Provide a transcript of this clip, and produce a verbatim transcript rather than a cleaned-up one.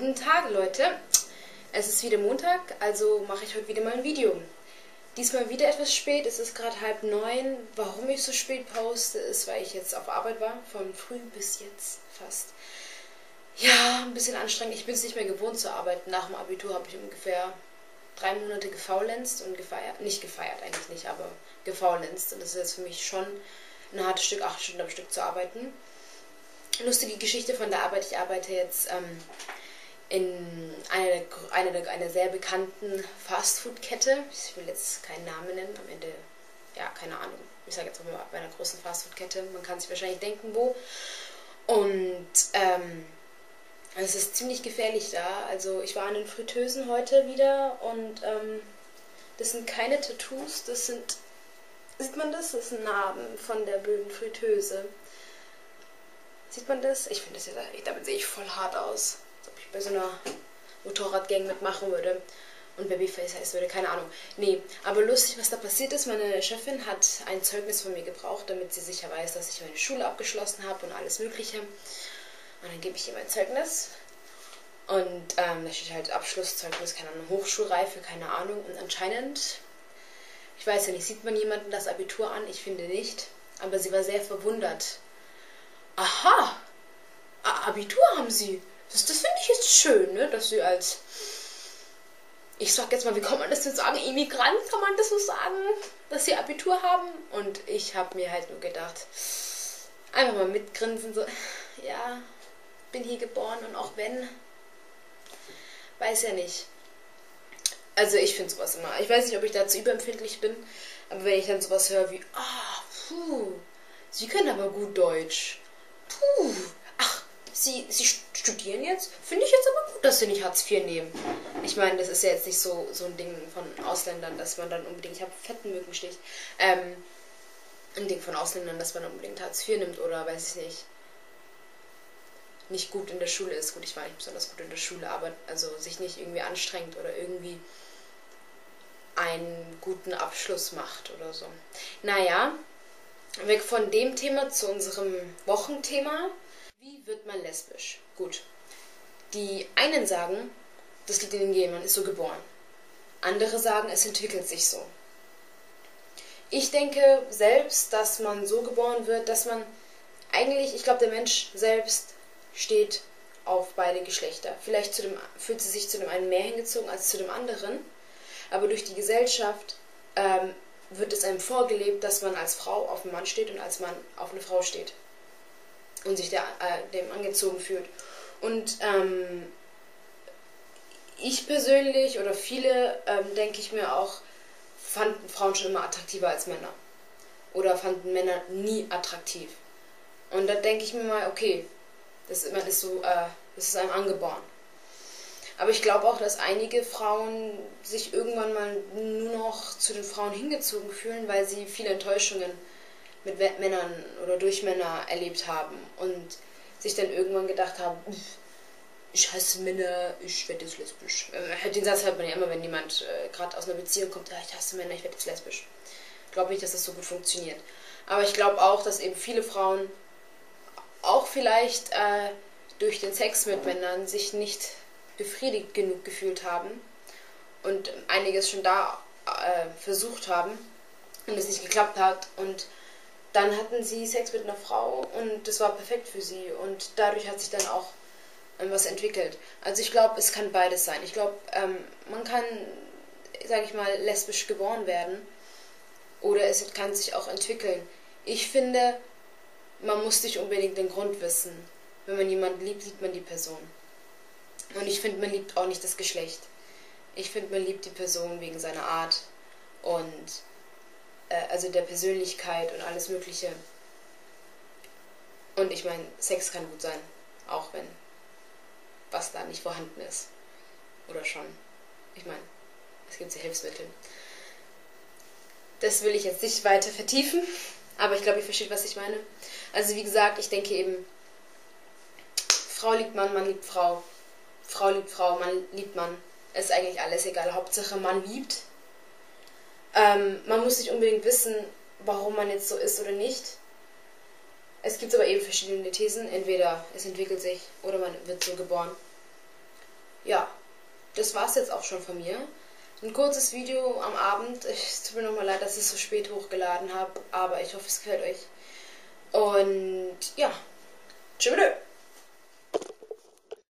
Guten Tag, Leute. Es ist wieder Montag, also mache ich heute wieder mal ein Video. Diesmal wieder etwas spät, es ist gerade halb neun. Warum ich so spät poste, ist, weil ich jetzt auf Arbeit war, von früh bis jetzt fast. Ja, ein bisschen anstrengend. Ich bin es nicht mehr gewohnt zu arbeiten. Nach dem Abitur habe ich ungefähr drei Monate gefaulenzt und gefeiert. Nicht gefeiert eigentlich nicht, aber gefaulenzt. Und das ist jetzt für mich schon ein hartes Stück, acht Stunden am Stück zu arbeiten. Lustige Geschichte von der Arbeit. Ich arbeite jetzt ähm, in einer, der, einer, der, einer sehr bekannten Fastfood-Kette. Ich will jetzt keinen Namen nennen, am Ende, ja, keine Ahnung. Ich sage jetzt mal bei einer großen Fastfood-Kette. Man kann sich wahrscheinlich denken, wo. Und ähm, es ist ziemlich gefährlich da. Also ich war an den Fritteusen heute wieder und ähm, das sind keine Tattoos, das sind, sieht man das? Das sind Narben von der blöden Fritteuse. Sieht man das? Ich finde das ja, damit sehe ich voll hart aus. Als ob ich bei so einer Motorradgang mitmachen würde und Babyface heißen würde, keine Ahnung. Nee, aber lustig, was da passiert ist. Meine Chefin hat ein Zeugnis von mir gebraucht, damit sie sicher weiß, dass ich meine Schule abgeschlossen habe und alles Mögliche. Und dann gebe ich ihr mein Zeugnis. Und ähm, da steht halt Abschlusszeugnis, keine Ahnung, Hochschulreife, keine Ahnung. Und anscheinend, ich weiß ja nicht, sieht man jemanden das Abitur an? Ich finde nicht. Aber sie war sehr verwundert. Aha, Abitur haben Sie. Das, das finde ich jetzt schön, ne? Dass Sie als, ich sag jetzt mal, wie kann man das denn sagen, Immigrant, kann man das so sagen, dass Sie Abitur haben? Und ich habe mir halt nur gedacht, einfach mal mitgrinsen, so, ja, bin hier geboren und auch wenn, weiß ja nicht. Also ich finde sowas immer, ich weiß nicht, ob ich dazu überempfindlich bin, aber wenn ich dann sowas höre wie, ah, puh, Sie können aber gut Deutsch. Puh, ach, Sie, Sie studieren jetzt? Finde ich jetzt aber gut, dass Sie nicht Hartz vier nehmen. Ich meine, das ist ja jetzt nicht so, so ein Ding von Ausländern, dass man dann unbedingt, ich habe fetten Mückenstich, ähm, ein Ding von Ausländern, dass man unbedingt Hartz vier nimmt oder, weiß ich nicht, nicht gut in der Schule ist. Gut, ich war nicht besonders gut in der Schule, aber also sich nicht irgendwie anstrengt oder irgendwie einen guten Abschluss macht oder so. Naja, weg von dem Thema zu unserem Wochenthema. Wie wird man lesbisch? Gut. Die einen sagen, das liegt in den Genen, man ist so geboren. Andere sagen, es entwickelt sich so. Ich denke selbst, dass man so geboren wird, dass man eigentlich, ich glaube, der Mensch selbst steht auf beide Geschlechter. Vielleicht zu dem, fühlt sie sich zu dem einen mehr hingezogen als zu dem anderen, aber durch die Gesellschaft ähm, wird es einem vorgelebt, dass man als Frau auf einen Mann steht und als Mann auf eine Frau steht und sich der, äh, dem angezogen fühlt. Und ähm, ich persönlich oder viele, ähm, denke ich mir auch, fanden Frauen schon immer attraktiver als Männer oder fanden Männer nie attraktiv. Und da denke ich mir mal, okay, das, man ist so, äh, das ist einem angeboren. Aber ich glaube auch, dass einige Frauen sich irgendwann mal nur noch zu den Frauen hingezogen fühlen, weil sie viele Enttäuschungen mit Männern oder durch Männer erlebt haben und sich dann irgendwann gedacht haben, ich hasse Männer, ich werde jetzt lesbisch. Äh, den Satz hört man ja immer, wenn jemand äh, gerade aus einer Beziehung kommt, ja, ich hasse Männer, ich werde jetzt lesbisch. Ich glaube nicht, dass das so gut funktioniert. Aber ich glaube auch, dass eben viele Frauen auch vielleicht äh, durch den Sex mit Männern sich nicht befriedigt genug gefühlt haben und einiges schon da äh, versucht haben und es nicht geklappt hat und dann hatten sie Sex mit einer Frau und das war perfekt für sie und dadurch hat sich dann auch ähm, was entwickelt. Also ich glaube, es kann beides sein. Ich glaube, ähm, man kann, sage ich mal, lesbisch geboren werden oder es kann sich auch entwickeln. Ich finde, man muss nicht unbedingt den Grund wissen. Wenn man jemanden liebt, liebt man die Person. Und ich finde, man liebt auch nicht das Geschlecht. Ich finde, man liebt die Person wegen seiner Art und äh, also der Persönlichkeit und alles Mögliche. Und ich meine, Sex kann gut sein, auch wenn was da nicht vorhanden ist. Oder schon. Ich meine, es gibt ja Hilfsmittel. Das will ich jetzt nicht weiter vertiefen, aber ich glaube, ihr versteht, was ich meine. Also wie gesagt, ich denke eben, Frau liebt Mann, Mann liebt Frau. Frau liebt Frau, Mann liebt Mann. Ist eigentlich alles egal. Hauptsache Mann liebt. Ähm, man muss nicht unbedingt wissen, warum man jetzt so ist oder nicht. Es gibt aber eben verschiedene Thesen. Entweder es entwickelt sich oder man wird so geboren. ja, das war's jetzt auch schon von mir. Ein kurzes Video am Abend. Es tut mir nochmal leid, dass ich es so spät hochgeladen habe, aber ich hoffe, es gefällt euch. Und ja, tschüss.